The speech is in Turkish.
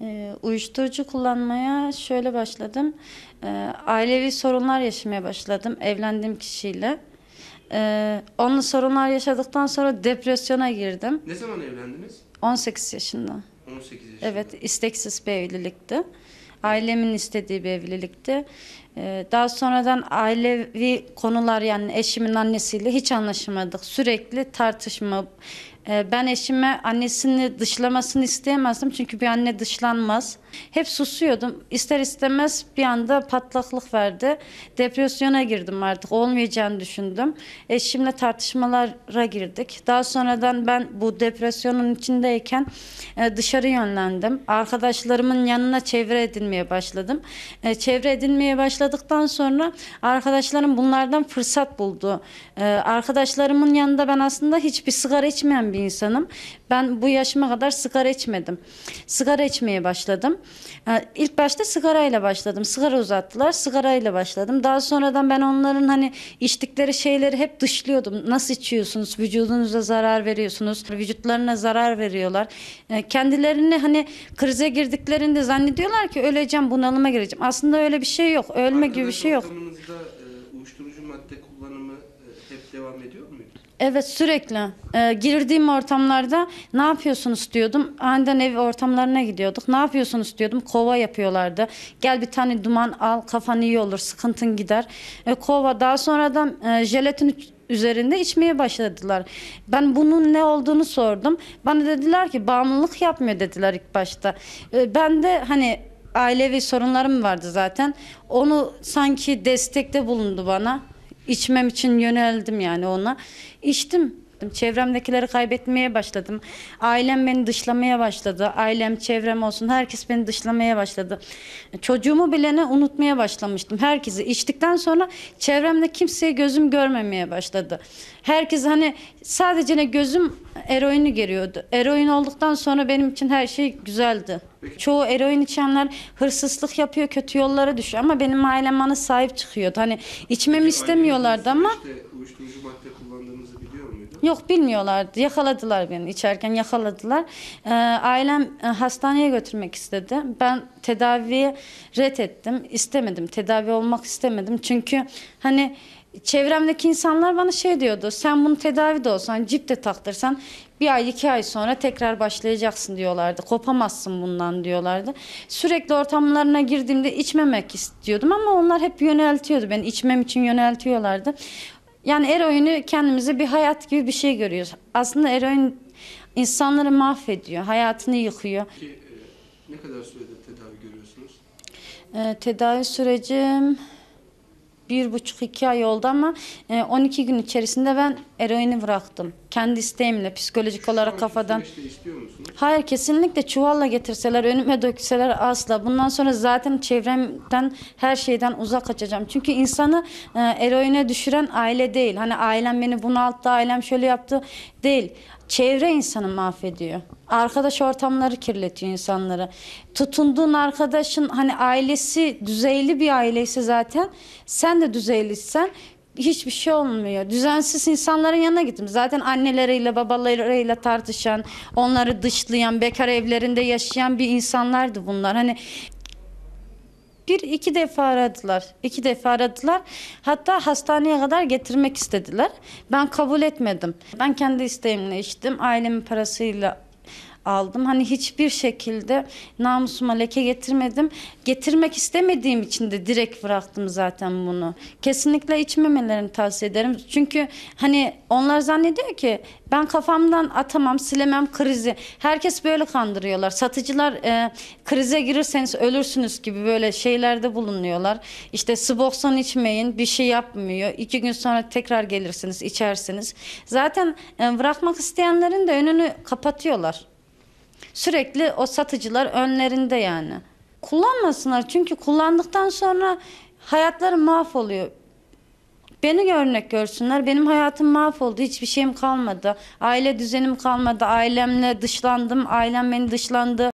Uyuşturucu kullanmaya şöyle başladım. Ailevi sorunlar yaşamaya başladım evlendiğim kişiyle. Onunla sorunlar yaşadıktan sonra depresyona girdim. Ne zaman evlendiniz? 18 yaşında. 18 yaşında. Evet, isteksiz bir evlilikti. Ailemin istediği bir evlilikti. Daha sonradan ailevi konular, yani eşimin annesiyle hiç anlaşamadık. Sürekli tartışma. Ben eşime annesini dışlamasını isteyemezdim. Çünkü bir anne dışlanmaz. Hep susuyordum. İster istemez bir anda patlaklık verdi. Depresyona girdim artık. Olmayacağını düşündüm. Eşimle tartışmalara girdik. Daha sonradan ben bu depresyonun içindeyken dışarı yönlendim. Arkadaşlarımın yanına çevre edinmeye başladım. Çevre edinmeye başladıktan sonra arkadaşlarım bunlardan fırsat buldu. Arkadaşlarımın yanında ben aslında hiçbir sigara içmeyen bir insanım. Ben bu yaşıma kadar sigara içmedim. Sigara içmeye başladım. İlk başta sigarayla başladım. Sigara uzattılar. Sigarayla başladım. Daha sonradan ben onların hani içtikleri şeyleri hep dışlıyordum. Nasıl içiyorsunuz? Vücudunuza zarar veriyorsunuz. Vücutlarına zarar veriyorlar. Kendilerini hani krize girdiklerinde zannediyorlar ki öleceğim, bunalıma gireceğim. Aslında öyle bir şey yok. Ölme gibi bir şey yok. Ortamınızda uyuşturucu madde kullanımı hep devam ediyor muydu? Evet, sürekli. Girdiğim ortamlarda ne yapıyorsunuz diyordum. Aniden ev ortamlarına gidiyorduk. Ne yapıyorsunuz diyordum. Kova yapıyorlardı. Gel bir tane duman al, kafan iyi olur, sıkıntın gider. Kova, daha sonradan jelatin üzerinde içmeye başladılar. Ben bunun ne olduğunu sordum. Bana dediler ki bağımlılık yapmıyor dediler ilk başta. Ben de hani ailevi sorunlarım vardı zaten. Onu sanki destekte bulundu bana. İçmem için yöneldim yani ona. İçtim. Çevremdekileri kaybetmeye başladım. Ailem beni dışlamaya başladı. Ailem, çevrem olsun, herkes beni dışlamaya başladı. Çocuğumu bile ne unutmaya başlamıştım. Herkesi içtikten sonra çevremde kimseye gözüm görmemeye başladı. Herkes hani sadece ne gözüm eroini görüyordu. Eroin olduktan sonra benim için her şey güzeldi. Çoğu eroin içenler hırsızlık yapıyor, kötü yollara düşüyor ama benim ailem bana sahip çıkıyordu. Hani içmemi istemiyorlardı ama Uyuşturucu madde kullandığınızı biliyor muydu? yok, bilmiyorlardı. Yakaladılar beni içerken, yakaladılar. Ailem hastaneye götürmek istedi. Ben tedaviye ret ettim. İstemedim. Tedavi olmak istemedim. Çünkü hani çevremdeki insanlar bana şey diyordu. Sen bunu tedavi de olsan, cip de taktırsan 1 ay 2 ay sonra tekrar başlayacaksın diyorlardı. Kopamazsın bundan diyorlardı. Sürekli ortamlarına girdiğimde içmemek istiyordum ama onlar hep yöneltiyordu. Beni içmem için yöneltiyorlardı. Yani eroini kendimize bir hayat gibi bir şey görüyoruz. Aslında eroin insanları mahvediyor, hayatını yıkıyor. Peki ne kadar süredir tedavi görüyorsunuz? Tedavi sürecim 1,5-2 ay oldu ama 12 gün içerisinde ben eroini bıraktım. Kendi isteğimle, psikolojik olarak kafadan. Süreçte istiyor musunuz? Hayır, kesinlikle çuvalla getirseler, önüme dökseler asla. Bundan sonra zaten çevremden, her şeyden uzak kaçacağım. Çünkü insanı eroine düşüren aile değil. Hani ailem beni bunalttı, ailem şöyle yaptı değil. Çevre insanı mahvediyor. Arkadaş ortamları kirletiyor insanları. Tutunduğun arkadaşın hani ailesi düzeyli bir aileyse zaten sen de düzeyliysen hiçbir şey olmuyor. Düzensiz insanların yanına gittim. Zaten anneleriyle, babalarıyla tartışan, onları dışlayan, bekar evlerinde yaşayan bir insanlardı bunlar. Hani 1-2 defa aradılar. 2 defa aradılar. Hatta hastaneye kadar getirmek istediler. Ben kabul etmedim. Ben kendi isteğimle içtim. Ailemin parasıyla aldım. Hani hiçbir şekilde namusuma leke getirmedim. Getirmek istemediğim için de direkt bıraktım zaten bunu. Kesinlikle içmemelerini tavsiye ederim. Çünkü hani onlar zannediyor ki ben kafamdan atamam, silemem krizi. Herkes böyle kandırıyorlar. Satıcılar krize girirseniz ölürsünüz gibi böyle şeylerde bulunuyorlar. İşte Suboxone içmeyin, bir şey yapmıyor. 2 gün sonra tekrar gelirsiniz, içersiniz. Zaten bırakmak isteyenlerin de önünü kapatıyorlar. Sürekli o satıcılar önlerinde yani. Kullanmasınlar çünkü kullandıktan sonra hayatları mahvoluyor. Beni örnek görsünler. Benim hayatım mahvoldu. Hiçbir şeyim kalmadı. Aile düzenim kalmadı. Ailemle dışlandım. Ailem beni dışlandı.